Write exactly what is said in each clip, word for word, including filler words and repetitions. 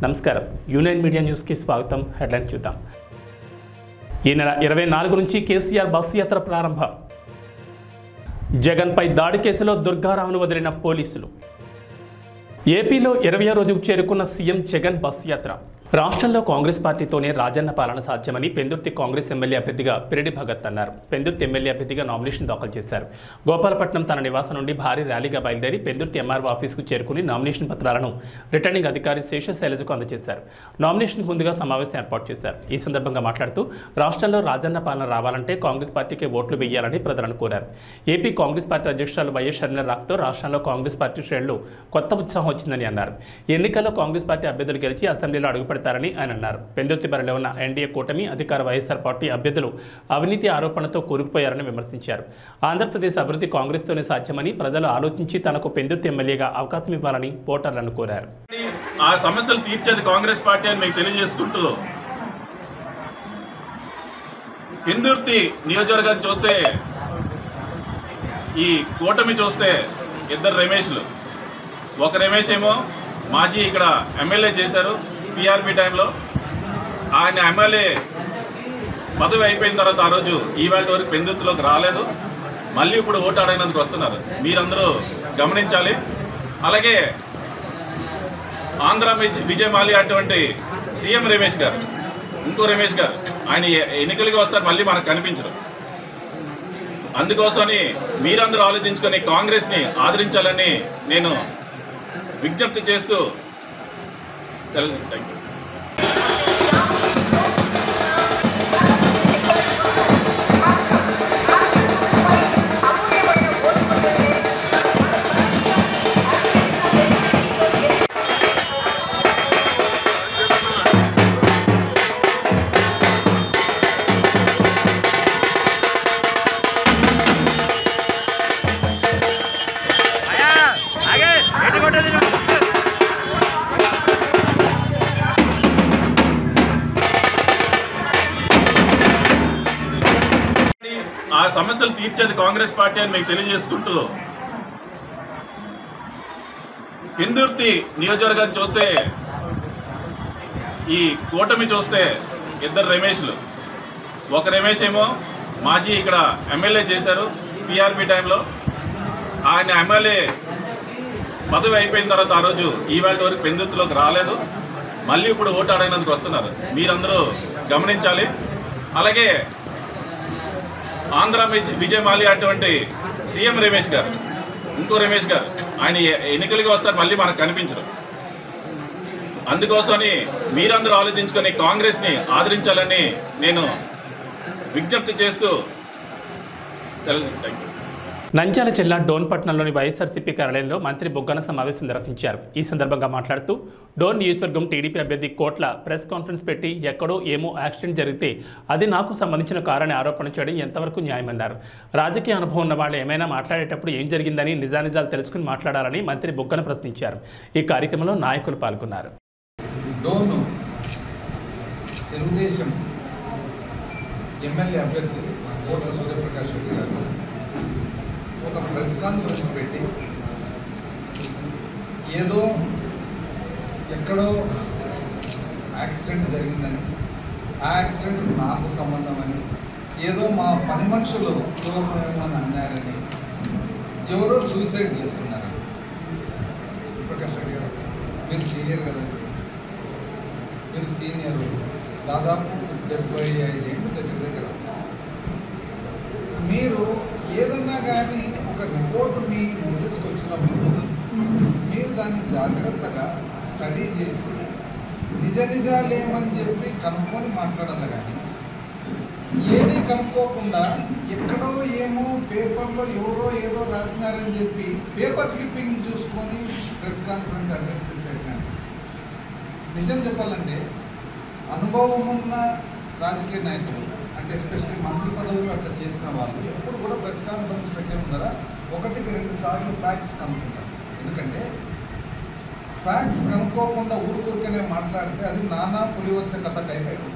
నమస్కారం union media news కి స్వాగతం. హెడ్లైన్ చూద్దాం. ఈ నెల ఇరవై నాలుగు నుంచి కేసీఆర్ బస్సు యాత్ర ప్రారంభం. జగన్ పై దాడి కేసులో దుర్గారావును వదిలిన పోలీసులు. ఏపీలో ఇరవయో రోజుకు చేరుకున్న సీఎం జగన్ బస్సు యాత్ర. రాష్ట్రంలో కాంగ్రెస్ పార్టీతోనే రాజన్న పాలన సాధ్యమని పెందుర్తి కాంగ్రెస్ ఎమ్మెల్యే అభ్యర్థిగా పిరెడ్డి భగత్ అన్నారు. పెందుర్తి ఎమ్మెల్యే అభ్యర్థిగా నామినేషన్ దాఖలు చేశారు. గోపాలపట్నం తన నివాసం నుండి భారీ ర్యాలీగా బయలుదేరి పెందుర్తి ఎంఆర్ఓ ఆఫీసుకు చేరుకుని నామినేషన్ పత్రాలను రిటర్నింగ్ అధికారి శేషశైలజకు అందజేశారు. నామినేషన్ ముందుగా సమావేశం ఏర్పాటు చేశారు. ఈ సందర్భంగా మాట్లాడుతూ రాష్ట్రంలో రాజన్న పాలన రావాలంటే కాంగ్రెస్ పార్టీకి ఓట్లు వేయాలని ప్రజలను కోరారు. ఏపీ కాంగ్రెస్ పార్టీ అధ్యక్షురాలు వైఎస్ షర్మిల రాకతో రాష్ట్రంలో కాంగ్రెస్ పార్టీ శ్రేణులు కొత్త ఉత్సాహం వచ్చిందని అన్నారు. ఎన్నికల్లో కాంగ్రెస్ పార్టీ అభ్యర్థులు గెలిచి అసెంబ్లీలో అడుగుపెడతారు ని ఆయన అన్నారు. పెందుర్తి బరిలో ఉన్న ఎన్డీఏ కూటమి అధికార వైఎస్ఆర్ పార్టీ అభ్యర్థులు అవినీతి ఆరోపణలతో కూరుకుపోయారని విమర్శించారు. ఆంధ్రప్రదేశ్ అభివృద్ధి కాంగ్రెస్తోనే సాధ్యమని ప్రజలు ఆలోచించి తనకు పెందుర్తి ఎమ్మెల్యేగా అవకాశం ఇవ్వాలని ఓటర్లను కోరారు. ఆ సమస్యలు తీర్చేది కాంగ్రెస్ పార్టీ అని మీకు తెలియజేసుకుంటూ పెందుర్తి నియోజకవర్గాన్ని చూస్తే ఈ కూటమి చూస్తే ఇద్దరు రమేష్లు. ఒక రమేష్ ఏమో మాజీ ఇక్కడ ఎమ్మెల్యే చేశారు పీఆర్పీ టైంలో. ఆయన ఎమ్మెల్యే పదవి అయిపోయిన తర్వాత ఆ రోజు ఈవేళ వరకు పెందుర్తిలోకి రాలేదు. మళ్ళీ ఇప్పుడు ఓటు అడగడానికి వస్తున్నారు. మీరందరూ గమనించాలి. అలాగే ఆంధ్ర విజయ్ మాల్యా అటువంటి సీఎం రమేష్ గారు, ఇంకో రమేష్ గారు, ఆయన ఎన్నికలకి వస్తారు, మళ్ళీ మనకు కనిపించరు. అందుకోసమని మీరందరూ ఆలోచించుకొని కాంగ్రెస్ని ఆదరించాలని నేను విజ్ఞప్తి చేస్తూ సెలవు. Thank you. ఆ సమస్యలు తీర్చేది కాంగ్రెస్ పార్టీ అని మీకు తెలియజేసుకుంటూ పెందుర్తి నియోజకవర్గాన్ని చూస్తే ఈ కూటమి చూస్తే ఇద్దరు రమేష్లు. ఒక రమేష్ ఏమో మాజీ ఇక్కడ ఎమ్మెల్యే చేశారు పీఆర్పీ టైంలో. ఆయన ఎమ్మెల్యే పదవి అయిపోయిన తర్వాత ఆ రోజు ఈవేళ వరకు పెందుర్తిలోకి రాలేదు. మళ్ళీ ఇప్పుడు ఓటు అడగడానికి వస్తున్నారు. మీరందరూ గమనించాలి. అలాగే ఆంధ్ర విజయ్ మాల్యా అటువంటి సీఎం రమేష్ గారు, ఇంకో రమేష్ గారు, ఆయన ఎన్నికలకి వస్తారు, మళ్ళీ మనకు కనిపించరు. అందుకోసమని మీరందరూ ఆలోచించుకొని కాంగ్రెస్ని ఆదరించాలని నేను విజ్ఞప్తి చేస్తూ సెలవు. Thank you. నంద్యాల జిల్లా డోన్ పట్టణంలోని వైఎస్ఆర్సీపీ కార్యాలయంలో మంత్రి బుగ్గన సమావేశం నిర్వహించారు. ఈ సందర్భంగా మాట్లాడుతూ డోన్ నియోజకవర్గం టీడీపీ అభ్యర్థి కోట్ల ప్రెస్ కాన్ఫరెన్స్ పెట్టి ఎక్కడో ఏమో యాక్సిడెంట్ జరిగితే అది నాకు సంబంధించిన కారని ఆరోపణ చేయడం ఎంతవరకు న్యాయమన్నారు. రాజకీయ అనుభవం ఉన్న వాళ్ళు ఏమైనా మాట్లాడేటప్పుడు ఏం జరిగిందని నిజానిజాలు తెలుసుకుని మాట్లాడాలని మంత్రి బుగ్గన ప్రశ్నించారు. ఈ కార్యక్రమంలో నాయకులు పాల్గొన్నారు. డోను తెలుగుదేశం ఎమ్మెల్యే అభ్యర్థి కోట్ల సూర్యప్రకాష్ రెడ్డి గారు ఒక ప్రెస్ కాన్ఫరెన్స్ పెట్టి ఏదో ఎక్కడో యాక్సిడెంట్ జరిగిందని, ఆ యాక్సిడెంట్ నాకు సంబంధమని, ఏదో మా పని మనుషులు పూర్వమని అన్నారని, ఎవరో సూసైడ్ చేసుకున్నారని. ప్రకాష్ రెడ్డి గారు మీరు సీనియర్ కదండి, మీరు సీనియర్, దాదాపు డెబ్బై ఐదేళ్ళు దగ్గర దగ్గర. మీరు ఏదన్నా కానీ ఒక రిపోర్ట్ మీ నోటీస్కి వచ్చినప్పుడు మీరు దాన్ని జాగ్రత్తగా స్టడీ చేసి నిజ నిజాలు ఏమని చెప్పి కనుక్కొని మాట్లాడాలి. కానీ ఏది కనుక్కోకుండా ఎక్కడో ఏమో పేపర్లో ఎవరో ఏదో రాసినారని చెప్పి పేపర్ క్లిప్పింగ్ చూసుకొని ప్రెస్ కాన్ఫరెన్స్ అడ్రస్ ఇస్తే నిజం చెప్పాలంటే అనుభవం ఉన్న రాజకీయ నాయకులు అంటే ఎస్పెషల్లీ మంత్రి పదవులు అట్లా చేసిన వాళ్ళు ఎప్పుడు కూడా ప్రెస్ కాన్ఫరెన్స్ పెట్టే ముందర ఒకటికి రెండు సార్లు ఫ్యాక్ట్స్ కనుక్కుంటారు. ఎందుకంటే ఫ్యాక్ట్స్ కనుక్కోకుండా ఊరుకూరికనే మాట్లాడితే అది నానా పులివచ్చ కథ టైప్ అయిపోతుంది.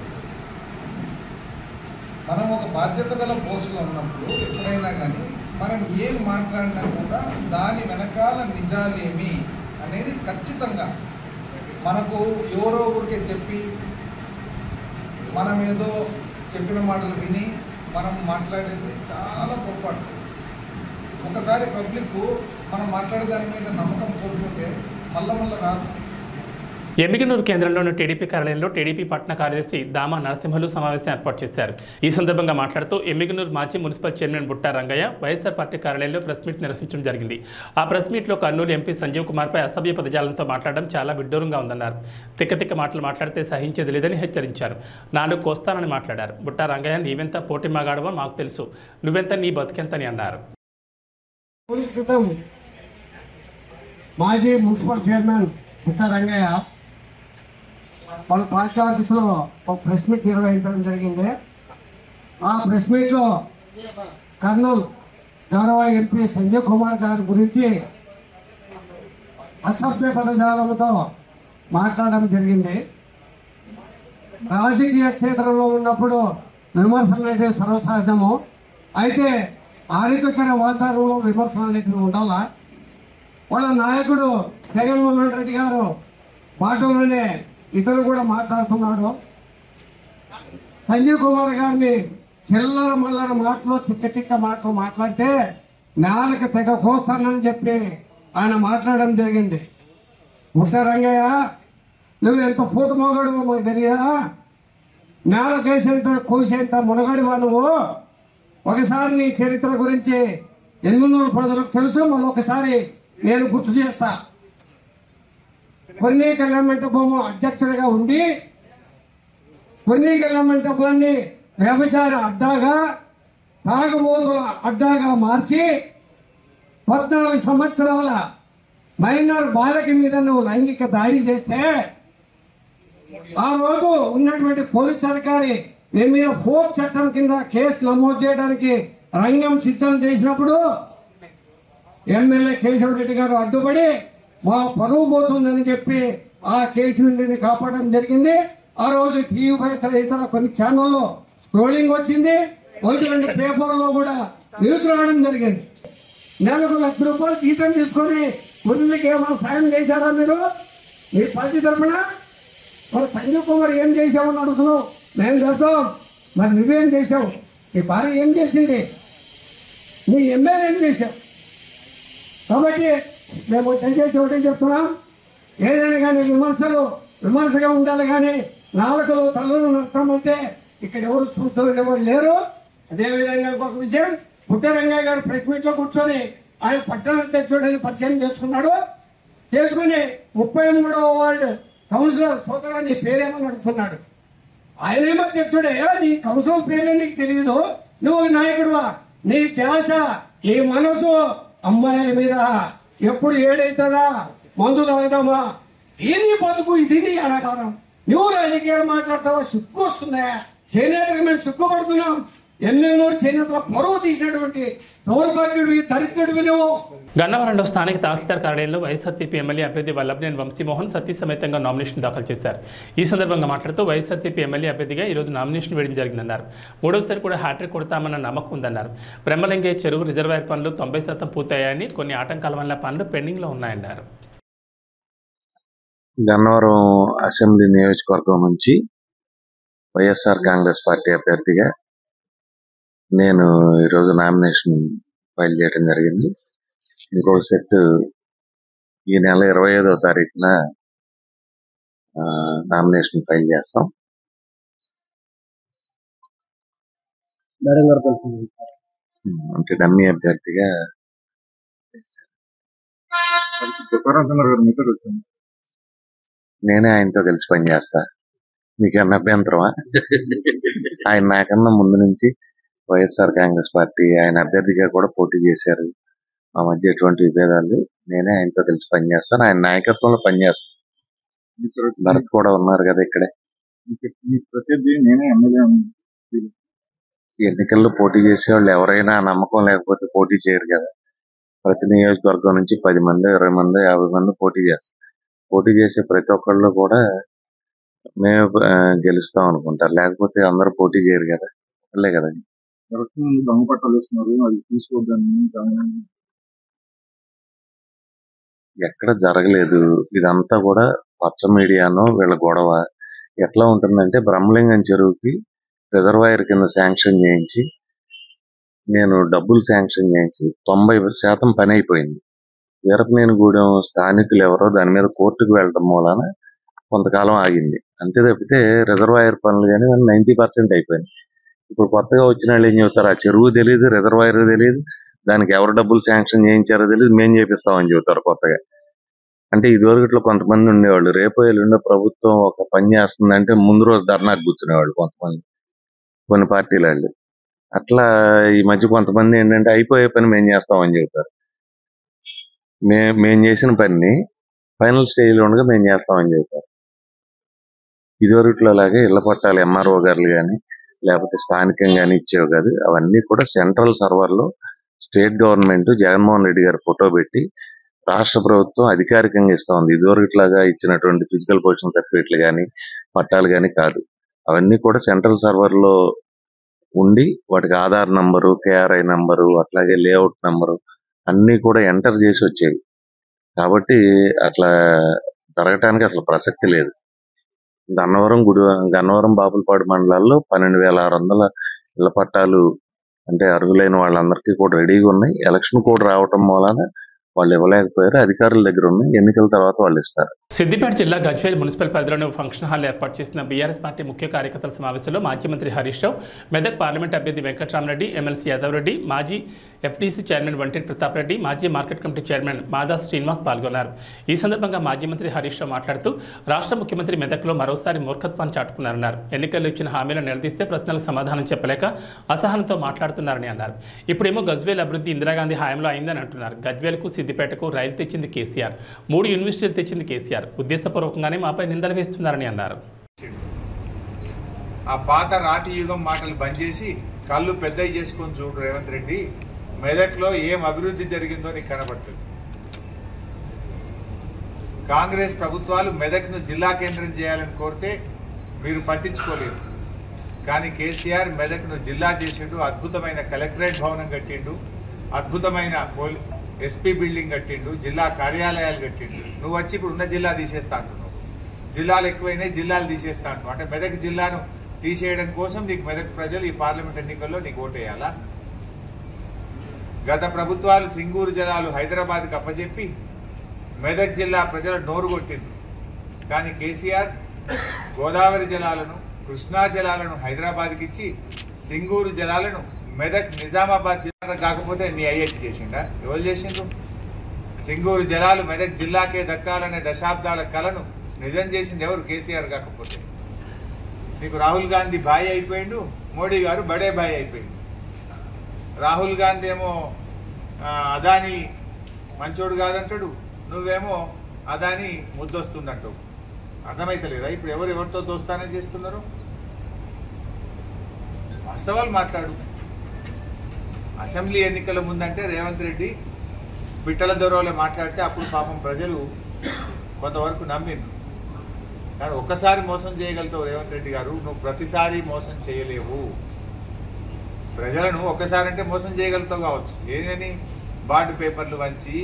మనం ఒక బాధ్యత గల పోస్టులో ఉన్నప్పుడు ఎప్పుడైనా కానీ మనం ఏం మాట్లాడినా కూడా దాని వెనకాల నిజాలేమి అనేది ఖచ్చితంగా మనకు ఎవరో ఊరికే చెప్పి మనం ఏదో చెప్పిన మాటలు విని మనం మాట్లాడేది చాలా పొరపాటు. ఒకసారి పబ్లిక్ మనం మాట్లాడే దాని మీద నమ్మకం కోల్పోతే మళ్ళా మళ్ళీ రాదు. ఎమ్మిగనూరు కేంద్రంలోని టీడీపీ కార్యాలయంలో టీడీపీ పట్టణ కార్యదర్శి దామా నరసింహులు సమావేశం ఏర్పాటు చేశారు. ఈ సందర్భంగా మాట్లాడుతూ ఎమ్మిగనూరు మాజీ municipal chairman Butta Rangaiah YSR party కార్యాలయంలో ప్రెస్ మీట్ నిర్వహించడం జరిగింది. ఆ ప్రెస్ మీట్లో కర్నూలు ఎంపీ సంజీవ్ కుమార్పై అసభ్య పదజాలంతో మాట్లాడడం చాలా విడ్డూరంగా ఉందన్నారు. తిక్క తిక్క మాటలు మాట్లాడితే సహించేది లేదని హెచ్చరించారు. నాలుగు కోస్తానని మాట్లాడారు. బుట్టా రంగయ్య నీవెంత పోటీ మాగాడవో మాకు తెలుసు, నువ్వెంత నీ బతికెంతని అన్నారు. మాజీ మున్సిపల్ చైర్మన్ బుట్టా రంగయ్య వాళ్ళ పార్టీ ఆఫీసులో ఒక ప్రెస్ మీట్ నిర్వహించడం జరిగింది. ఆ ప్రెస్ మీట్లో కర్నూలు గౌరవ ఎంపీ సంజయ్ కుమార్ గారి గురించి అసభ్య పదజాలంతో మాట్లాడడం జరిగింది. రాజకీయ క్షేత్రంలో ఉన్నప్పుడు విమర్శలు అనేది సర్వసహజము. అయితే ఆరోగ్యకర వాతావరణంలో విమర్శలు అనేది ఉండాలా. వాళ్ళ నాయకుడు జగన్మోహన్ రెడ్డి గారు మాటలోనే ఇతరులు కూడా మాట్లాడుతున్నాడు. సంజీవ్ కుమార్ గారిని చిల్లర మల్లర మాటలు తిక్క తిక్క మాటలు మాట్లాడితే నాలుక తెగ కోస్తానని చెప్పి ఆయన మాట్లాడడం జరిగింది. బుట్టా రంగయ్య, నువ్వు ఎంత పూట మొగడు మాకు తెలియదా? నేలకేసేంత కోసేంత మునగడివా నువ్వు? ఒకసారి నీ చరిత్ర గురించి ఎనిమిది ప్రజలకు తెలుసు. మళ్ళీ ఒకసారి నేను గుర్తు చేస్తా. కొన్ని కళ్యాణమంటపం అధ్యక్షుడిగా ఉండి కొన్ని కళ్యాణమంటపాన్ని వ్యభిచార అడ్డాగా తాగుబోతుల అడ్డాగా మార్చి పద్నాలుగు సంవత్సరాల మైనర్ బాలకి మీద నువ్వు లైంగిక దాడి చేస్తే ఆ రోజు ఉన్నటువంటి పోలీస్ అధికారి నీ మీద ఫోక్ చట్టం కింద కేసు నమోదు చేయడానికి రంగం సిద్ధం చేసినప్పుడు ఎమ్మెల్యే కేశవరెడ్డి గారు అడ్డుపడి మా పరువు పోతుందని చెప్పి ఆ కేసు నుండి కాపాడడం జరిగింది. ఆ రోజు టీవీ ఇతర కొన్ని ఛానల్లో స్క్రోలింగ్ వచ్చింది. ఒకటి రెండు పేపర్లో కూడా న్యూస్ రావడం జరిగింది. నెలకు లక్ష రూపాయలు జీతం తీసుకొని ముందుకి ఏమైనా సాయం చేశారా మీరు మీ పార్టీ తరఫున? మరి సంజీవ్ కుమార్ ఏం చేసామని అడుగుతున్నావు. మేము చేస్తాం. మరి నువ్వేం చేసావు? నీ భార్య ఏం చేసింది? నీ ఎమ్మెల్యే ఏం చేశావు? కాబట్టి మేము దయచేసి ఒకటే చెప్తున్నాం, ఏదైనా కానీ విమర్శలు విమర్శగా ఉండాలి. కానీ నాలుకలు తల్లులు నడతామంటే ఇక్కడ ఎవరు చూస్తూ ఉండేవాళ్ళు లేరు. అదేవిధంగా ఇంకొక విషయం, బుట్టా రంగయ్య గారు ప్రెస్ మీట్ లో కూర్చొని ఆయన పట్టణ అధ్యక్షుడిని పరిచయం చేసుకున్నాడు. చేసుకుని ముప్పై మూడవ వార్డు కౌన్సిలర్ సోదరాన్ని పేరేమని అడుగుతున్నాడు. ఆయనేమో అధ్యక్షుడే, నీ కౌన్సిలర్ పేరే నీకు తెలియదు, నువ్వు నాయకుడువా? నీ ధ్యాస ఈ మనసు అమ్మాయిల మీద ఎప్పుడు ఏడైతుందా, మందు తాగుదామా, దీన్ని బతుకు దీన్ని అనకాలం. నువ్వు రాజకీయాలు మాట్లాడతావా? సిగ్గు వస్తున్నాయా? చేనేతకు మేము సిగ్గుపడుతున్నాం. ఎన్నెన్నో చేనేతల పరువు తీసినటువంటి దౌర్భాగ్యుడివి, దరిద్రుడివి నువ్వు. గన్నవరంలో స్థానిక తహసీల్దార్ కార్యాలయంలో వైఎస్ఆర్సీపీ ఎమ్మెల్యే అభ్యర్థి వల్లభనేని వంశీమోహన్ సతీ సమేతంగా నామినేషన్ దాఖలు చేశారు. ఈ సందర్భంగా మాట్లాడుతూ వైఎస్ఆర్సీపీ ఎమ్మెల్యే అభ్యర్థిగా ఈరోజు నామినేషన్ వేయడం జరిగిందన్నారు. మూడవసారి కూడా హ్యాట్రిక్ కొడతామన్న నమ్మకం ఉందన్నారు. బ్రహ్మలింగే చెరువు రిజర్వాయర్ పనులు తొంభై శాతం పూర్తయ్యాయని, కొన్ని ఆటంకాల వల్ల పనులు పెండింగ్లో ఉన్నాయన్నారు. గన్నవరం అసెంబ్లీ నియోజకవర్గం నుంచి వైఎస్ఆర్ కాంగ్రెస్ పార్టీ అభ్యర్థిగా నేను ఈరోజు నామినేషన్ ఫైల్ చేయడం జరిగింది. ఇంకో సెట్ ఈ నెల ఇరవై ఐదో తారీఖున నామినేషన్ ఫైల్ చేస్తాం. అంటే డమ్మీ అభ్యర్థిగా నేనే ఆయనతో కలిసి పనిచేస్తా. మీకన్నా అభ్యంతరమా? ఆయన నాకన్నా ముందు నుంచి వైఎస్ఆర్ కాంగ్రెస్ పార్టీ ఆయన అభ్యర్థిగా కూడా పోటీ చేశారు. మా మధ్య ఎటువంటి విభేదాలు, నేనే ఆయనతో కలిసి పనిచేస్తాను. ఆయన నాయకత్వంలో పనిచేస్తాను. భరత్ కూడా ఉన్నారు కదా ఇక్కడే. ఎన్నికల్లో పోటీ చేసే వాళ్ళు ఎవరైనా నమ్మకం లేకపోతే పోటీ చేయరు కదా. ప్రతి నియోజకవర్గం నుంచి పది మంది ఇరవై మంది యాభై మంది పోటీ చేస్తారు. పోటీ చేసే ప్రతి ఒక్కళ్ళు కూడా మేము గెలుస్తాం అనుకుంటారు, లేకపోతే అందరూ పోటీ చేయరు కదా. వాళ్ళే కదండి. దొంగ పట్టాలు వేస్తున్నారు, అది తీసుకోవద్దని ఎక్కడ జరగలేదు. ఇదంతా కూడా పచ్చ మీడియాను వీళ్ళ గొడవ ఎట్లా ఉంటుందంటే, బ్రహ్మలింగం చెరువుకి రిజర్వాయర్ కింద శాంక్షన్ చేయించి నేను డబ్బులు శాంక్షన్ చేయించి తొంభై శాతం పని అయిపోయింది. వీరపనేనిగూడెం స్థానికులు ఎవరో దాని మీద కోర్టుకు వెళ్ళడం మూలాన కొంతకాలం ఆగింది. అంతే తప్పితే రిజర్వాయర్ పనులు కానీ నైంటీ పర్సెంట్ అయిపోయింది. ఇప్పుడు కొత్తగా వచ్చిన వాళ్ళు ఏం చెబుతారు, ఆ చెరువు తెలియదు, రిజర్వాయర్ తెలియదు, దానికి ఎవరు డబ్బులు శాంక్షన్ చేయించారో తెలియదు, మేము చేపిస్తామని చెబుతారు కొత్తగా. అంటే ఇదివరకట్లో కొంతమంది ఉండేవాళ్ళు, రేపు ఎల్లుండో ప్రభుత్వం ఒక పని చేస్తుందంటే ముందు రోజు ధర్నాకు కూర్చునేవాళ్ళు కొంతమంది, కొన్ని పార్టీల వాళ్ళు. అట్లా ఈ మధ్య కొంతమంది ఏంటంటే అయిపోయే పని మేము చేస్తామని చెబుతారు. మే మేము చేసిన పనిని ఫైనల్ స్టేజ్లో ఉండగా మేము చేస్తామని చెబుతారు. ఇదివరకట్లో లాగే ఇళ్ల పట్టాలు ఎంఆర్ఓ గారులు కానీ లేకపోతే స్థానికంగానే ఇచ్చేవి కాదు. అవన్నీ కూడా సెంట్రల్ సర్వర్లో state government Jaganmohan Reddy garu photo పెట్టి రాష్ట్ర ప్రభుత్వం అధికారికంగా ఇస్తా ఉంది. ఇదివరకులాగా ఇచ్చినటువంటి ఫిజికల్ పొజిషన్ సర్టిఫికెట్లు కానీ పట్టాలు కానీ కాదు. అవన్నీ కూడా సెంట్రల్ సర్వర్లో ఉండి వాటికి ఆధార్ నంబరు, కేఆర్ఐ నంబరు, అట్లాగే లేఅవుట్ నంబరు అన్నీ కూడా ఎంటర్ చేసి వచ్చేవి. కాబట్టి అట్లా జరగటానికి అసలు ప్రసక్తి లేదు. గన్నవరం గుడి గన్నవరం బాపులపాడు మండలాల్లో పన్నెండు వేల ఆరు వందల ఇళ్ల పట్టాలు అంటే అర్హులైన వాళ్ళందరికీ కూడా రెడీగా ఉన్నాయి. ఎలక్షన్ కోడ్ రావటం మూలాన వాళ్ళు ఇవ్వలేకపోయారు. అధికారుల దగ్గర ఉన్నాయి, ఎన్నికల తర్వాత వాళ్ళు ఇస్తారు. సిద్దిపేట జిల్లా గజ్వేల్ మున్సిపల్ పరిధిలోని ఫంక్షన్ హాల్ ఏర్పాటు చేసిన బీఆర్ఎస్ పార్టీ ముఖ్య కార్యకర్తల సమావేశంలో మాజీ మంత్రి హరీష్ రావు, మెదక్ పార్లమెంట్ అభ్యర్థి వెంకట్రామరెడ్డి, ఎమ్మెల్సీ యాదవ్ రెడ్డి, మాజీ ఎఫ్టీసీ చైర్మన్ వంటేటి ప్రతాప్ రెడ్డి, మాజీ మార్కెట్ కమిటీ చైర్మన్ మాదా శ్రీనివాస్ పాల్గొన్నారు. ఈ సందర్భంగా మాజీ మంత్రి హరీష్ రావు మాట్లాడుతూ రాష్ట్ర ముఖ్యమంత్రి మెదక్లో మరోసారి మూర్ఖత్వాన్ని చాటుకున్నారన్నారు. ఎన్నికల్లో ఇచ్చిన హామీలను నిలదీస్తే ప్రశ్నలకు సమాధానం చెప్పలేక అసహనంతో మాట్లాడుతున్నారని అన్నారు. ఇప్పుడేమో గజ్వేల్ అభివృద్ధి ఇందిరాగాంధీ హయాంలో అయిందని అంటున్నారు. గజ్వేల్కు సిద్దిపేటకు రైలు తెచ్చింది కేసీఆర్, మూడు యూనివర్సిటీలు తెచ్చింది కేసీఆర్, ఉద్దేశపూర్వకంగానే మాపై నిందలు వేస్తున్నారని అన్నారు. ఆ పాత రాతి యుగం మాటలు బంద్ చేసి కళ్ళు పెద్దవి చేసుకొని చూడు రేవంత్ రెడ్డి, మెదక్లో ఏం అభివృద్ధి జరిగిందో నీకు కనబడుతుంది. కాంగ్రెస్ ప్రభుత్వాలు మెదక్ను జిల్లా కేంద్రం చేయాలని కోరితే మీరు పట్టించుకోలేదు. కానీ కేసీఆర్ మెదక్ను జిల్లా చేసిండు, అద్భుతమైన కలెక్టరేట్ భవనం కట్టిండు, అద్భుతమైన పోలీ ఎస్పీ బిల్డింగ్ కట్టిండు, జిల్లా కార్యాలయాలు కట్టిండు. నువ్వు వచ్చి ఇప్పుడు ఉన్న జిల్లా తీసేస్తా అంటున్నావు. జిల్లాలు ఎక్కువైనాయి, జిల్లాలు తీసేస్తా అంటున్నావు. అంటే మెదక్ జిల్లాను తీసేయడం కోసం నీకు మెదక్ ప్రజలు ఈ పార్లమెంట్ ఎన్నికల్లో నీకు ఓటేయాలా? గత ప్రభుత్వాలు సింగూరు జలాలు హైదరాబాద్కి అప్పచెప్పి మెదక్ జిల్లా ప్రజలు నోరు కొట్టింది. కానీ కేసీఆర్ గోదావరి జలాలను, కృష్ణా జలాలను హైదరాబాద్కి ఇచ్చి సింగూరు జలాలను మెదక్ నిజామాబాద్ జిల్లా కాకపోతే నీ ఐహెచ్ చేసిండా? ఎవరు చేసిండ్రు? సింగూరు జలాలు మెదక్ జిల్లాకే దక్కాలనే దశాబ్దాల కలను నిజం చేసింది ఎవరు? కేసీఆర్ కాకపోతే. నీకు రాహుల్ గాంధీ భాయ్ అయిపోయిండు, మోడీ గారు బడే భాయ్ అయిపోయిండు. రాహుల్ గాంధీ ఏమో అదాని మంచోడు కాదంటాడు, నువ్వేమో అదాని ముద్దొస్తుందంటావు. అర్థమైతలేదా ఇప్పుడు ఎవరు ఎవరితో దోస్తానే చేస్తున్నారు? వాస్తవాలు మాట్లాడు. అసెంబ్లీ ఎన్నికల ముందంటే రేవంత్ రెడ్డి పిట్టల దొరవలే మాట్లాడితే అప్పుడు పాపం ప్రజలు కొంతవరకు నమ్మిండ్రు. కానీ ఒక్కసారి మోసం చేయగలుగుతావు రేవంత్ రెడ్డి గారు, నువ్వు ప్రతిసారి మోసం చేయలేవు. ప్రజలను ఒక్కసారి అంటే మోసం చేయగలుగుతావు కావచ్చు, ఏదని బాండ్ పేపర్లు వంచి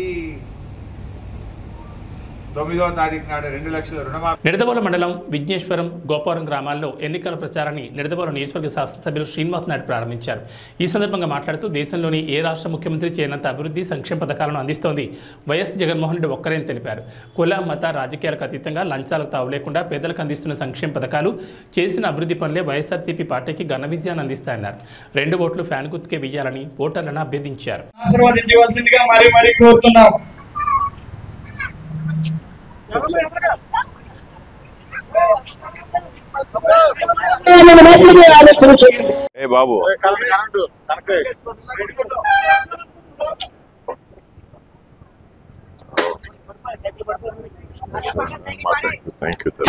తొమ్మిదవ తారీఖు నాడు రెండు లక్షల రుణమాఫీ. నిడదవోలు మండలం విఘ్నేశ్వరం, గోపారం గ్రామాల్లో ఎన్నికల ప్రచారాన్ని నిడదవోలు నియోజకవర్గ శాసనసభ్యులు శ్రీనివాస్ నాయుడు ప్రారంభించారు. ఈ సందర్భంగా మాట్లాడుతూ దేశంలోని ఏ రాష్ట్ర ముఖ్యమంత్రి చేయనంత అభివృద్ధి సంక్షేమ పథకాలను అందిస్తోంది వైఎస్ జగన్మోహన్ రెడ్డి ఒక్కరేని తెలిపారు. కుల మత రాజకీయాలకు అతీతంగా లంచాలకు తావు లేకుండా పేదలకు అందిస్తున్న సంక్షేమ పథకాలు, చేసిన అభివృద్ధి పనులే వైఎస్ఆర్సీపీ పార్టీకి ఘన విజయాన్ని అందిస్తాయన్నారు. రెండు ఓట్లు ఫ్యాన్ గుర్తుకే వెయ్యాలని ఓటర్లను అభ్యర్థించారు. ఏ బాబు థ్యాంక్ యూ.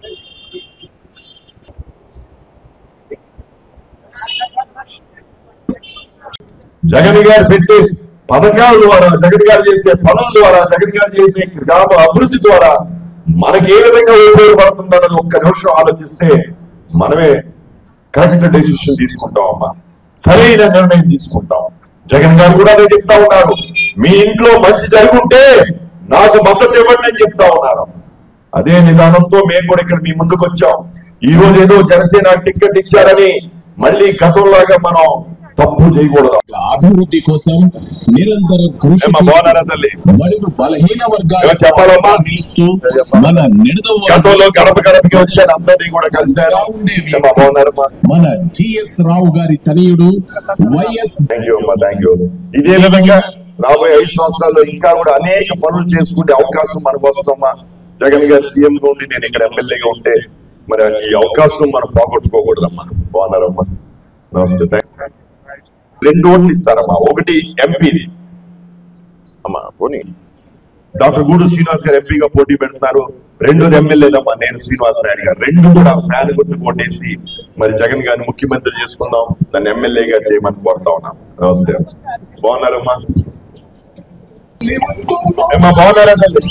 జగన్ గారు పెట్టే పథకాల ద్వారా, జగన్ గారు చేసే పనుల ద్వారా, జగన్ గారు చేసే గ్రామ అభివృద్ధి ద్వారా మనకి ఏ విధంగా ఉపయోగపడుతుందన్నది ఒక్క నిమిషం ఆలోచిస్తే మనమే కరెక్ట్ డెసిషన్ తీసుకుంటాం అమ్మా, సరైన నిర్ణయం తీసుకుంటాం. జగన్ గారు కూడా అదే చెప్తా ఉన్నారు, మీ ఇంట్లో మంచి జరుగుంటే నాకు మద్దతు ఇవ్వండి అని చెప్తా ఉన్నారు. అదే నిదానంతో మేము కూడా ఇక్కడ మీ ముందుకు వచ్చాం. ఈ రోజు ఏదో జనసేన టికెట్ ఇచ్చారని మళ్ళీ గతంలాగా మనం తప్పు చేయకూడదు. అభివృద్ధి కోసం నిరంతరం కృషి బడుగు బలహీన వర్గాలు చెప్పాలమ్మా నిలుస్తూ మన గతంలో గడప గడపకి వచ్చాను, అందరినీ కూడా కలిసారు. మన జిఎస్ రావు గారి తనయుడు వైఎస్. థ్యాంక్ యూ అమ్మా, థ్యాంక్ యూ. ఇదే విధంగా రాబోయే ఐదు సంవత్సరాల్లో ఇంకా కూడా అనేక పనులు చేసుకునే అవకాశం మనకు వస్తుందమ్మా. జగన్ గారు సీఎం ఉండి నేను ఇక్కడ ఎమ్మెల్యేగా ఉంటే మరి ఈ అవకాశం మనం పోగొట్టుకోకూడదమ్మా. బాగున్నారమ్మా, నమస్తే. రెండు ఓట్లు ఇస్తారమ్మా, ఒకటి ఎంపీది అమ్మా. పోనీ డాక్టర్ గూడు శ్రీనివాస్ గారు ఎంపీగా పోటీ పెడుతున్నారు. రెండోది ఎమ్మెల్యేదమ్మా, నేను శ్రీనివాస్ నాయుడు గారు. రెండు కూడా ఫ్యాన్ గుర్తు కొట్టేసి మరి జగన్ గారిని ముఖ్యమంత్రి చేసుకుందాం, నన్ను ఎమ్మెల్యేగా చేయమని కోరుతా ఉన్నాం. నమస్తే, బాగున్నారమ్మా. ఏమా బాగున్నారా తల్లి?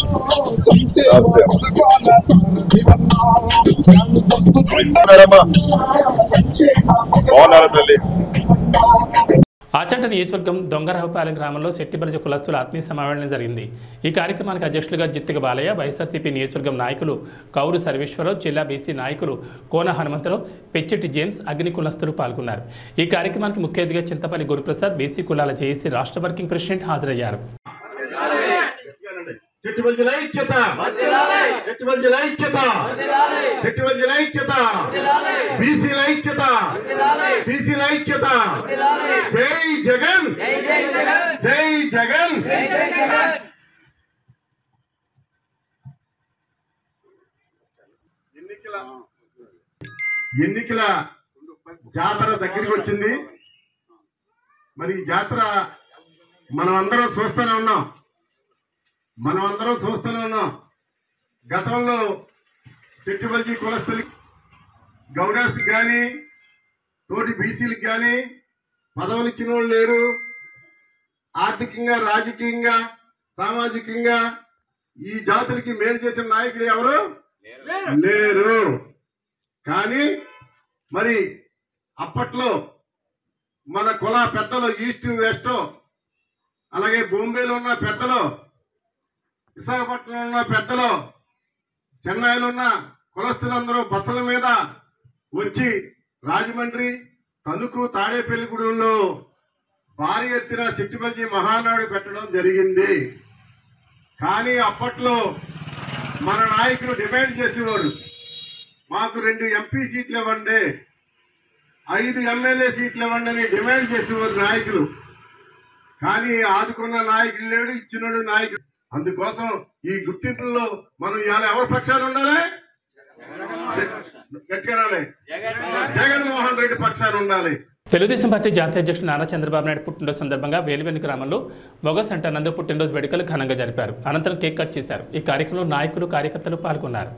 బాగున్నారా తల్లి? ఆచంట నియోజకవర్గం దొంగరావుపాలెం గ్రామంలో శెట్టిబలిజ కులస్తుల ఆత్మీయ సమావేశం జరిగింది. ఈ కార్యక్రమానికి అధ్యక్షులుగా జిత్తిక బాలయ్య, వైఎస్ఆర్సీపీ నియోజకవర్గం నాయకులు కౌరు సర్వేశ్వరరావు, జిల్లా బీసీ నాయకులు కోన హనుమంతరావు, పెచ్చెట్టి జేమ్స్, అగ్ని కులస్తులు పాల్గొన్నారు. ఈ కార్యక్రమానికి ముఖ్య అతిథిగా చింతపల్లి గురుప్రసాద్, బీసీ కులాల జేఏసీ రాష్ట్ర వర్కింగ్ ప్రెసిడెంట్ హాజరయ్యారు. చెట్టుబల్జుల ఐక్యత, చెట్టుబల్జుల ఐక్యత, చెట్టుబల్జుల ఐక్యత, బీసీల ఐక్యత, బీసీల ఐక్యత. జై జగన్, జై జగన్. ఎన్నికల ఎన్నికల జాతర దగ్గరికి వచ్చింది. మరి జాతర మనం అందరం చూస్తూనే ఉన్నాం మనం అందరం చూస్తూనే ఉన్నాం గతంలో చెట్టుబల్జీ కులస్తులకి, గౌడాస్కి కానీ తోటి బీసీలకు కానీ పదవులు ఇచ్చిన వాళ్ళు లేరు. ఆర్థికంగా, రాజకీయంగా, సామాజికంగా ఈ జాతులకి మేలు చేసిన నాయకుడు ఎవరు లేరు. కానీ మరి అప్పట్లో మన కుల పెద్దలు, ఈస్ట్ వెస్ట్, అలాగే బాంబేలో ఉన్న పెద్దలు, విశాఖపట్నంలో ఉన్న పెద్దలు, చెన్నైలో ఉన్న కులస్తులందరూ బస్సుల మీద వచ్చి రాజమండ్రి, తణుకు, తాడేపల్లిగూడెంలో భారీ ఎత్తున చెట్టుబల్జీ మహానాడు పెట్టడం జరిగింది. కానీ అప్పట్లో మన నాయకులు డిమాండ్ చేసేవాడు, మాకు రెండు ఎంపీ సీట్లు ఇవ్వండి, ఐదు ఎమ్మెల్యే సీట్లు ఇవ్వండి అని డిమాండ్ చేసేవారు నాయకులు. కానీ ఆదుకున్న నాయకులు లేడు, ఇచ్చినాడు నాయకుడు. అందుకోసం ఈ గుర్తింపుల్లో మనం ఇవాళ ఎవరి పక్షాలు ఉండాలి? గట్టిగా జగన్మోహన్ రెడ్డి పక్షాలు ఉండాలి. తెలుగుదేశం పార్టీ జాతీయ అధ్యక్షుడు నారా చంద్రబాబు నాయుడు పుట్టినరోజు సందర్భంగా వేలువెన్ని గ్రామంలో మొగ సెంటర్ నందు పుట్టినరోజు వేడుకలు ఘనంగా జరిపారు. అనంతరం కేక్ కట్ చేశారు. ఈ కార్యక్రమంలో నాయకులు, కార్యకర్తలు పాల్గొన్నారు.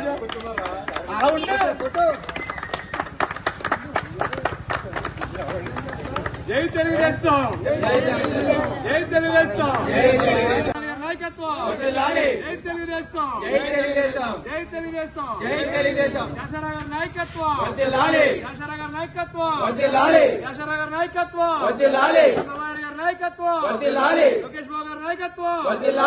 జై తెలుగుదేశం, జై తెలుగుదేశం, నాయకత్వం, జై తెలుగుదేశం, జై తెలుగుదేశం, జై తెలుగుదేశం, జై తెలుగుదేశం. శాసనగర్ నాయకత్వం, శాసనగర్ నాయకత్వం, శాసనగర్ నాయకత్వం, చంద్రబాబు గారి నాయకత్వం, లోకేష్ బాబు గారి నాయకత్వం.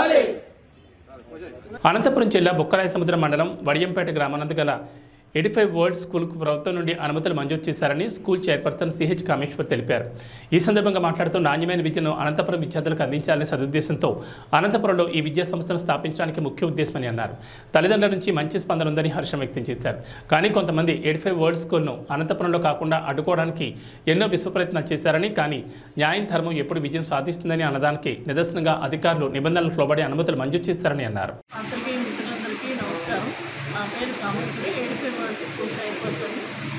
అనంతపురం జిల్లా బుక్కరాయ సముద్రం మండలం వడియంపేట గ్రామానందు గల ఎయిటీ ఫైవ్ వరల్డ్ స్కూల్కు ప్రభుత్వం నుండి అనుమతులు మంజూరు చేశారని స్కూల్ చైర్పర్సన్ సిహెచ్ కామేశ్వర్ తెలిపారు. ఈ సందర్భంగా మాట్లాడుతూ నాణ్యమైన విద్యను అనంతపురం విద్యార్థులకు అందించాలనే సదుద్దేశంతో అనంతపురంలో ఈ విద్యా సంస్థను స్థాపించడానికి ముఖ్య ఉద్దేశమని అన్నారు. తల్లిదండ్రుల నుంచి మంచి స్పందన ఉందని హర్షం వ్యక్తం చేశారు. కానీ కొంతమంది ఎయిటీ ఫైవ్ వరల్డ్ స్కూల్ను అనంతపురంలో కాకుండా అడ్డుకోవడానికి ఎన్నో విశ్వ ప్రయత్నాలు చేశారని, కానీ న్యాయం, ధర్మం ఎప్పుడు విజయం సాధిస్తుందని అన్నదానికి నిదర్శనంగా అధికారులు నిబంధనలకు లోబడి అనుమతులు మంజూరు చేశారని అన్నారు. నా పేరు Kameshwari, eighty five world school chairperson.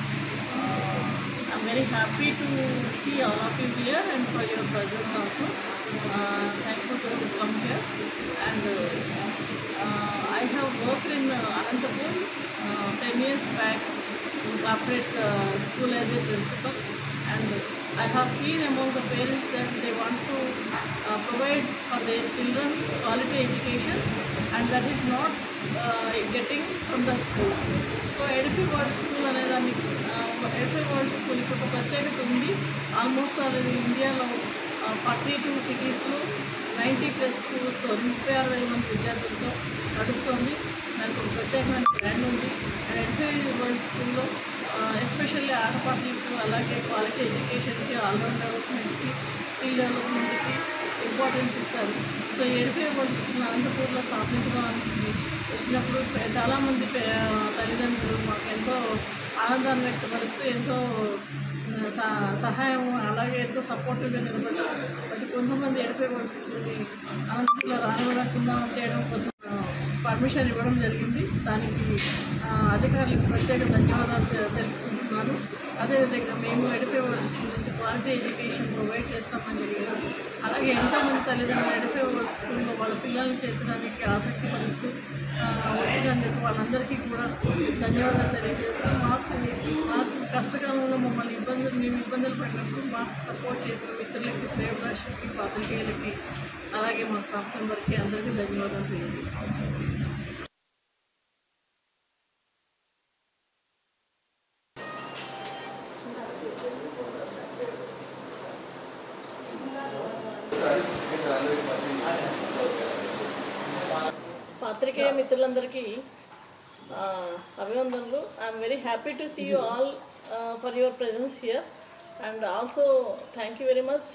I'm very happy to see all of you here and for your presence also. Thankful to come here and I have worked in Anantapur ten years back in corporate uh, school as a principal, and I have seen among the parents that they want to uh, provide for their children quality education, and that is not uh, getting from the schools. So eighty five world school అనేదాన్ని eighty five world school ఇప్పుడు ఒక ప్రత్యేకత ఉంది. Almost అది ఇండియాలో forty two సిటీస్లో ninety plus స్కూల్స్తో ముప్పై ఆరు వేల మంది విద్యార్థులతో నడుస్తుంది. దానికి ఒక ప్రత్యేకమైన బ్రాండ్ ఉంది. అండ్ ఎడ్యుకేషన్ వరల్డ్ స్కూల్లో ఎస్పెషల్లీ ఆటపాటలకు అలాగే క్వాలిటీ ఎడ్యుకేషన్కి, ఆల్రౌండ్ డెవలప్మెంట్కి, స్కిల్ డెవలప్మెంట్కి ఇంపార్టెన్స్ ఇస్తారు. సో ఎడ్యుకేషన్ వరల్డ్ స్కూల్ అనంతపూర్లో స్థాపించడానికి వచ్చినప్పుడు చాలామంది తల్లిదండ్రులు మాకు ఎంతో ఆనందాన్ని వ్యక్తపరుస్తూ ఎంతో సహాయం అలాగే ఎంతో సపోర్టివ్గా నిలబడ్డారు. బట్ కొంతమంది ఎడ్యుకేషన్ వరల్డ్ స్కూల్ని అనంతపూర్లో రానివ్వకుండా చేయడం కోసం పర్మిషన్ ఇవ్వడం జరిగింది. దానికి అధికారులకు ప్రత్యేక ధన్యవాదాలు తెలుపుకుంటున్నాను. అదేవిధంగా మేము ఎడ్యుకేషన్ వరల్డ్ స్కూల్ నుంచి క్వాలిటీ ఎడ్యుకేషన్ ప్రొవైడ్ చేస్తామని చెప్పేసి అలాగే ఎంతోమంది తల్లిదండ్రులు ఎడ్యుకేషన్ వరల్డ్ స్కూల్లో వాళ్ళ పిల్లల్ని చేర్చడానికి ఆసక్తి పరుస్తూ వచ్చినందుకు వాళ్ళందరికీ కూడా ధన్యవాదాలు తెలియజేస్తూ మాకు మాకు కష్టకాలంలో మమ్మల్ని ఇబ్బందులు మేము ఇబ్బందులు పడినప్పుడు మాకు సపోర్ట్ చేసిన మిత్రులకి, శ్రేయభిలాషులకి, పాత్రికేయులకి అలాగే మా స్టాఫ్ మెంబర్కి అందరికీ ధన్యవాదాలు తెలియజేస్తాం. పాత్రికేయ మిత్రులందరికీ అభినందనలు. I'm very happy to see you all for your presence here and also thank you very much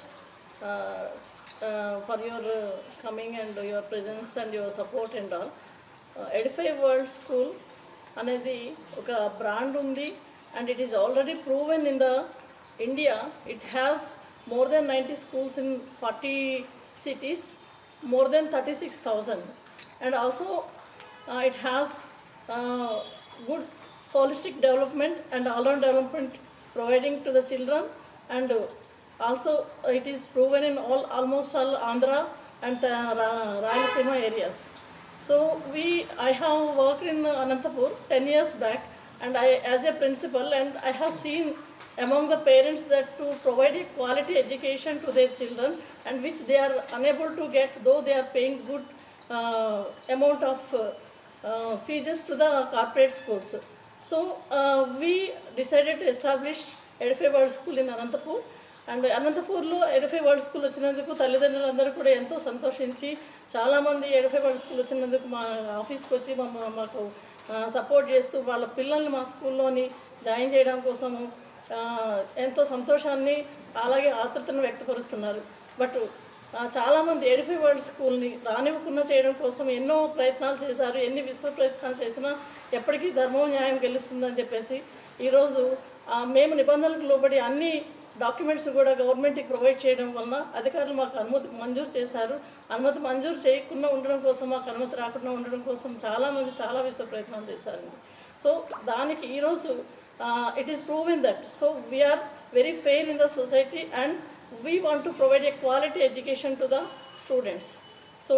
for your coming and your presence and your support and all. Edify world school అనేది ఒక brand ఉంది and it is already proven in the India. It has more than ninety schools in forty cities, more than thirty-six thousand, and also uh, it has uh, good holistic development and all-round development providing to the children, and uh, also uh, it is proven in all almost all Andhra and uh, Rayalaseema areas. So we I have worked in Anantapur ten years back, and I as a principal, and I have seen among the parents that to provide a quality education to their children and which they are unable to get, though they are paying good uh, amount of uh, uh, fees to the corporate schools. So uh, we decided to establish Edify World School in Anantapur. And అనంతపూర్లో Edify world school వచ్చినందుకు తల్లిదండ్రులందరూ కూడా ఎంతో సంతోషించి చాలామంది Edify world school వచ్చినందుకు మా ఆఫీస్కి వచ్చి మా మాకు సపోర్ట్ చేస్తూ వాళ్ళ పిల్లల్ని మా స్కూల్లోని జాయిన్ చేయడం కోసము ఎంతో సంతోషాన్ని అలాగే ఆతృతను వ్యక్తపరుస్తున్నారు. బట్ చాలామంది ఎడిఫై వరల్డ్ స్కూల్ని రానివ్వకుండా చేయడం కోసం ఎన్నో ప్రయత్నాలు చేశారు. ఎన్ని విశ్వ ప్రయత్నాలు చేసినా ఎప్పటికీ ధర్మం న్యాయం గెలుస్తుందని చెప్పేసి ఈరోజు మేము నిబంధనలకు లోబడి అన్ని డాక్యుమెంట్స్ కూడా గవర్నమెంట్కి ప్రొవైడ్ చేయడం వలన అధికారులు మాకు అనుమతి మంజూరు చేశారు. అనుమతి మంజూరు చేయకుండా ఉండడం కోసం, మాకు అనుమతి రాకుండా ఉండడం కోసం చాలామంది చాలా విశ్వ ప్రయత్నాలు చేశారండి. సో దానికి ఈరోజు it is proven that so we are very fair in the society and we want to provide a quality education to the students. So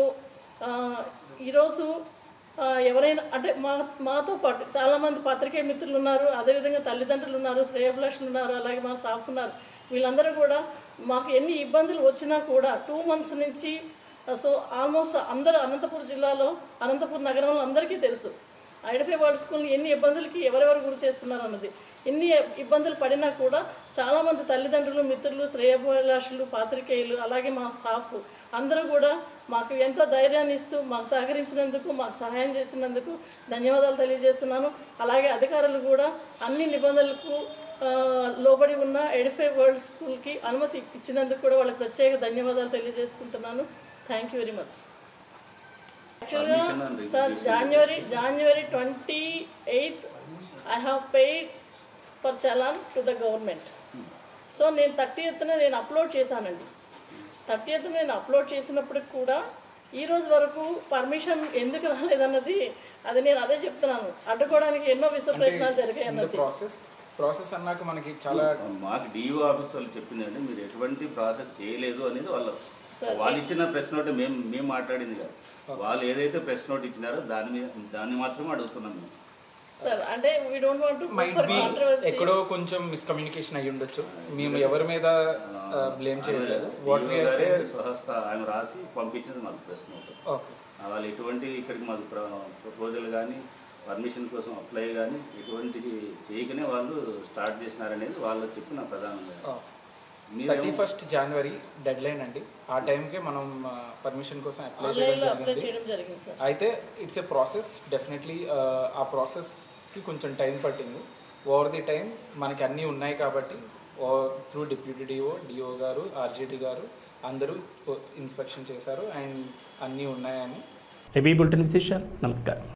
ఈరోజు ఎవరైనా అంటే మా మాతో పాటు చాలామంది పత్రికే మిత్రులు ఉన్నారు, అదేవిధంగా తల్లిదండ్రులు ఉన్నారు, శ్రేయభిలాషులు ఉన్నారు, అలాగే మా స్టాఫ్ ఉన్నారు. వీళ్ళందరూ కూడా మాకు ఎన్ని ఇబ్బందులు వచ్చినా కూడా టూ మంత్స్ నుంచి సో ఆల్మోస్ట్ అందరూ అనంతపురం జిల్లాలో అనంతపురం నగరంలో అందరికీ తెలుసు ఎడిఫై వరల్డ్ స్కూల్ని ఎన్ని ఇబ్బందులకి ఎవరెవరు గురి చేస్తున్నారు అన్నది. ఎన్ని ఇబ్బందులు పడినా కూడా చాలామంది తల్లిదండ్రులు, మిత్రులు, శ్రేయభిలాషులు, పాత్రికేయులు అలాగే మా స్టాఫ్ అందరూ కూడా మాకు ఎంతో ధైర్యాన్ని ఇస్తూ మాకు సహకరించినందుకు, మాకు సహాయం చేసినందుకు ధన్యవాదాలు తెలియజేస్తున్నాను. అలాగే అధికారులు కూడా అన్ని నిబంధనలకు లోబడి ఉన్న ఎడిఫై వరల్డ్ స్కూల్కి అనుమతి ఇచ్చినందుకు కూడా వాళ్ళకి ప్రత్యేక ధన్యవాదాలు తెలియజేసుకుంటున్నాను. Thank you very much. యాక్చువల్గా sir January January twenty eighth I have paid for challan to the government. So నేను థర్టీ ఎత్తున నేను అప్లోడ్ చేశానండి. థర్టీ ఎత్తున నేను అప్లోడ్ చేసినప్పటికి కూడా ఈరోజు వరకు పర్మిషన్ ఎందుకు రాలేదన్నది అది నేను అదే చెప్తున్నాను. అడ్డుకోవడానికి ఎన్నో విశ్వ ప్రయత్నాలు జరిగాయి అన్నది. ప్రాసెస్ ప్రాసెస్ అన్నాక మనకి చాలా మాకు డిఓ ఆఫీస్ వాళ్ళు చెప్పిందండి, మీరు ఎటువంటి ప్రాసెస్ చేయలేదు అనేది వాళ్ళు వాళ్ళు ఇచ్చిన ప్రెస్ నోట్ మేము మేము మాట్లాడింది కాదు. వాళ్ళు ఏదైతే ప్రెస్ నోట్ ఇచ్చినారో దాని మీద దాన్ని మాత్రమే అడుగుతున్నాం మేము. సార్ అంటే we don't want to might be ఎక్కడో కొంచెం మిస్కమ్యూనికేషన్ అయ్యి ఉండొచ్చు. మేము ఎవరి మీద బ్లేమ్ చేయలేదు. వాట్ వి ఆర్ సేయింగ్ సహస్త ఆయన రాసి పంపించింది మాకు ప్రెస్ నోట్. ఓకే, వాళ్ళు ఎటువంటి ఇక్కడికి మాకు ప్రపోజల్ కానీ పర్మిషన్ కోసం అప్లై కానీ ఎటువంటి చేయకనే వాళ్ళు స్టార్ట్ చేసినారనేది వాళ్ళు చెప్పిన ప్రధానంగా. Thirty first January deadline అండి. ఆ టైంకే మనం పర్మిషన్ కోసం అప్లై చేయడం జరిగింది. అయితే ఇట్స్ ఏ ప్రాసెస్. డెఫినెట్లీ ఆ ప్రాసెస్కి కొంచెం టైం పట్టింది. ఓవర్ ది టైం మనకి అన్నీ ఉన్నాయి కాబట్టి through deputy DO DO garu RJD garu అందరూ ఇన్స్పెక్షన్ చేశారు అండ్ అన్నీ ఉన్నాయని. ఏబీ బులెటిన్ విశేషాలు. నమస్కారం.